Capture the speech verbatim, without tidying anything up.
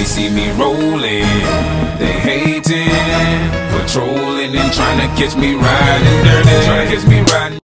they see me rolling, they hating, patrolling and trying to catch me riding dirty, trying to catch me riding.